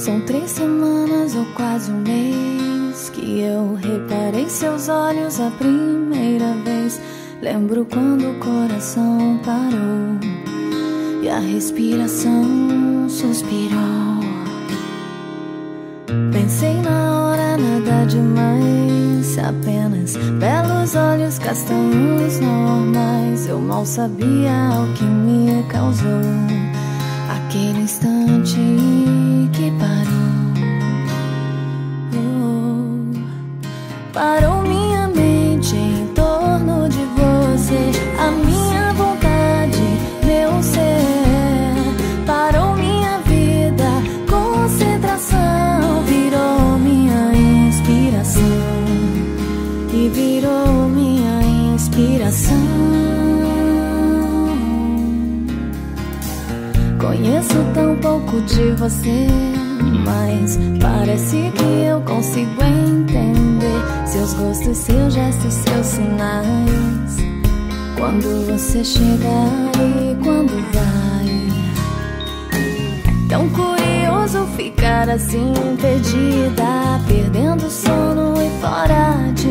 São 3 semanas ou quase um mês que eu reparei seus olhos a primeira vez. Lembro quando o coração parou e a respiração suspirou. Pensei na hora, nada demais, apenas belos olhos castanhos normais. Eu mal sabia o que me causou aquele instante que parou. Parou minha mente em torno de você, a minha vontade, meu ser. Parou minha vida, concentração, virou minha inspiração e virou minha inspiração. Conheço tão pouco de você, mas parece que eu consigo entender seus gostos, seus gestos, seus sinais. Quando você chega e quando vai. Tão curioso ficar assim perdida, perdendo sono e fora de